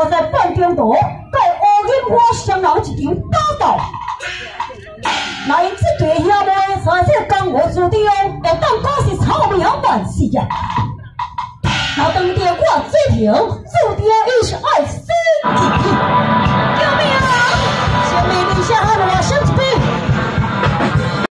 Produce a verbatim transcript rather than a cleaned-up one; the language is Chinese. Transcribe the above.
我在半中途，甲乌金花双人一场打斗。那因这对兄妹三世江湖之中，会当讲是草苗万世啊！那当着我水平，注定